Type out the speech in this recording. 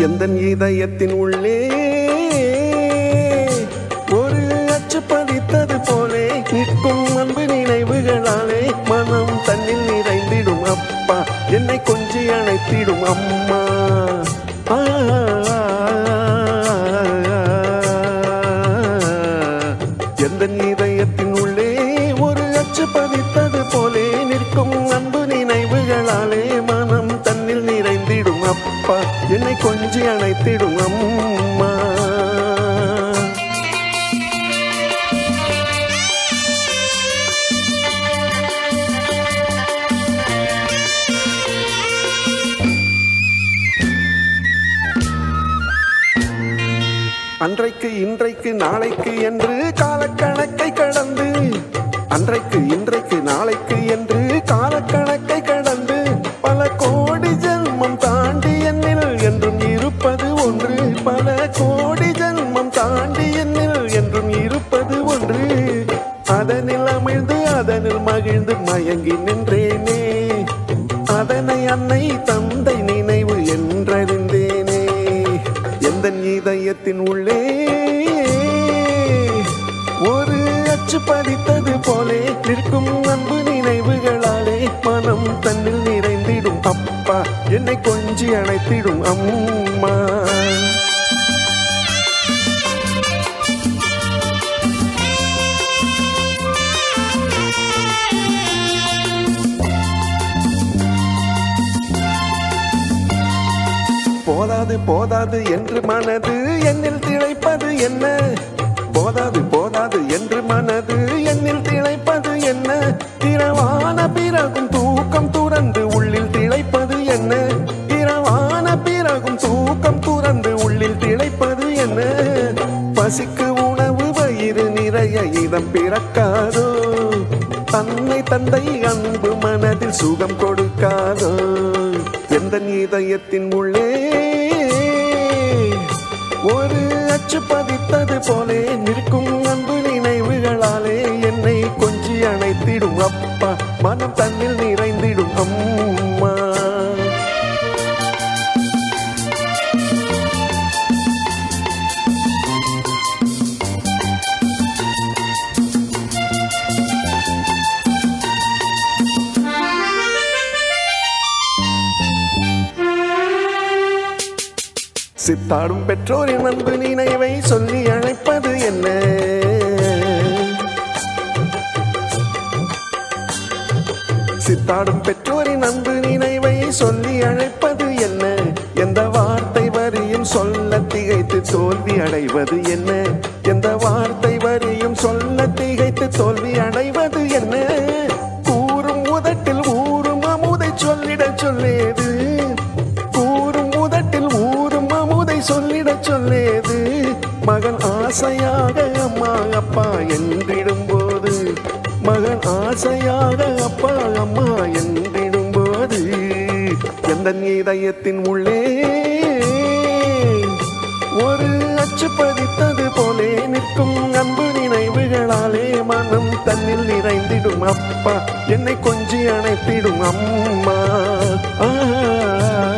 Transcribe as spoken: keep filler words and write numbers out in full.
எந்தன் இதயத்தின் உள்ளே ஒரு அச்சு பதித்தது போலே நிற்கும் அன்பு நினைவுகளாலே மனம் தன்னில் நிறைந்திடும் அப்பா என்னை கொஞ்சி அணைத்திடும் அம்மா. எந்தன் இதயத்தின் உள்ளே ஒரு அச்சு பதித்தது போலே நிற்கும் அன்பு நினைவுகளாலே மனம் தன்னில் நிறைந்திடும் அப்பா என்னை கொஞ்சி அணைத்திடும் அம்மா. அன்றைக்கு இன்றைக்கு நாளைக்கு என்று காலக்கணக்கை கடந்து அன்றைக்கு இன்றைக்கு நாளைக்கு என்று காலக்கணக்கை கடந்து பல கோடி ஜென்மம் தாண்டி என்னில் என்றும் இருப்பது ஒன்று. பல கோடி ஜென்மம் தாண்டி என்னில் என்றும் இருப்பது ஒன்று. அதனில் அமிழ்ந்து அதனில் மகிழ்ந்து மயங்கி நின்றேனே அதனை அன்னை தந்தை நினைவு என்றறிந்தேனே. எந்தன் இதயத்தின் உள்ளே ஒரு அச்சு பதித்தது போலே நிற்கும் அன்பு நினைவுகளாலே மனம் தன்னில் நிறைந்திடும் அப்பா என்னை கொஞ்சி அணைத்திடும் அம்மா. போதாது போதாது என்று மனது என்னில் திளைப்பது என்ன போதாது போதாது என்று மனது என்னில் திளைப்பது என்ன. இரவான பிறகும் தூக்கம் துறந்து உள்ளில் திளைப்பது என்ன. இரவான பிறகும் தூக்கம் துறந்து உள்ளில் திளைப்பது என்ன. பசிக்கு உணவு வயிறு நிறைய இதம் பிறக்காதோ தன்னை தந்தை அன்பு மனதில் சுகம் கொடுக்காதோ. எந்தன் இதயத்தின் உள்ளே ஒரு அச்சு பதித்தது போலே நிற்கும் அன்பு நினைவுகளாலே என்னை கொஞ்சி அணைத்திடும் அப்பா மனம் தன்னில் நிறைந்திடும் அம்மா. சித்தாடும் பெற்றோரின் அன்பு நினைவை சொல்லி அழைப்பது என்ன. சித்தாடும் பெற்றோரின் அன்பு நினைவை சொல்லி அழைப்பது என்ன. எந்த வார்த்தை வரியும் சொல்ல திகைத்து தோல்வி அடைவது என்ன. எந்த வார்த்தை வரியும் சொல்ல திகைத்து தோல்வி அடைவது என்ன. கூறும் உதட்டில் ஊறும் அமுதை சொல்லிட சொல்லேது. கூறும் உதட்டில் ஊறும் அமுதை சொல்லிட சொல்லேது. மகன் ஆசையாக அம்மா அப்பா என்றிடும் போது மகன் ஆசையாக அப்பா அம்மா என்றிடும் போது எந்தன் இதயத்தின் உள்ளே ஒரு அச்சு பதித்தது போலே நிற்கும் அன்பு நினைவுகளாலே மனம் தன்னில் நிறைந்திடும் அப்பா என்னை கொஞ்சி அணைத்திடும் அம்மா. ஆ